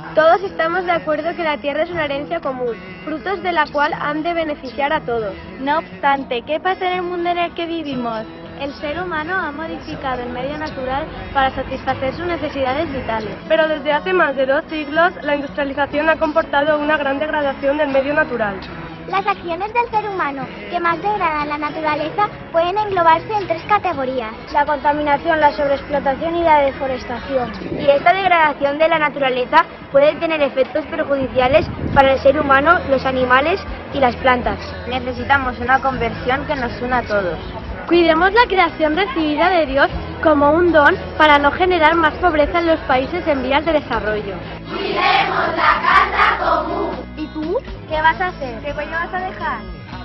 Todos estamos de acuerdo que la tierra es una herencia común, frutos de la cual han de beneficiar a todos. No obstante, ¿qué pasa en el mundo en el que vivimos? El ser humano ha modificado el medio natural para satisfacer sus necesidades vitales. Pero desde hace más de 2 siglos, la industrialización ha comportado una gran degradación del medio natural. Las acciones del ser humano que más degradan la naturaleza pueden englobarse en 3 categorías: la contaminación, la sobreexplotación y la deforestación. Y esta degradación de la naturaleza puede tener efectos perjudiciales para el ser humano, los animales y las plantas. Necesitamos una conversión que nos una a todos. Cuidemos la creación recibida de Dios como un don para no generar más pobreza en los países en vías de desarrollo. ¡Cuidemos la casa común! ¿Y tú? ¿Qué vas a hacer? ¿Qué huella vas a dejar?